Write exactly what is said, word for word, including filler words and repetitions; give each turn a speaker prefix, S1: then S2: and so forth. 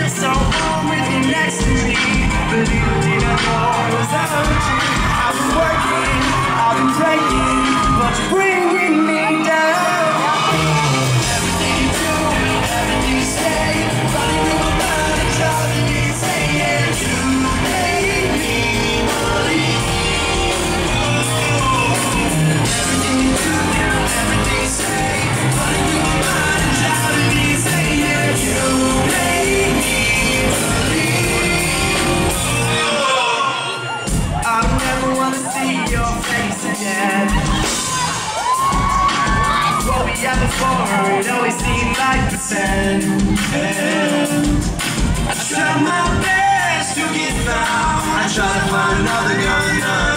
S1: so warm with you next to me. But little did I know it was urgent. I've been working, I've been praying, but you're bringing me down. Everything you do, everything you say, running through my mind and driving me insane. You made me believe. Everything you do, everything you say, running through my mind and driving me insane. You made me believe. I don't ever wanna see your face again. What we had before, it always seemed like pretend. I try my best to get found. I try to find another gun.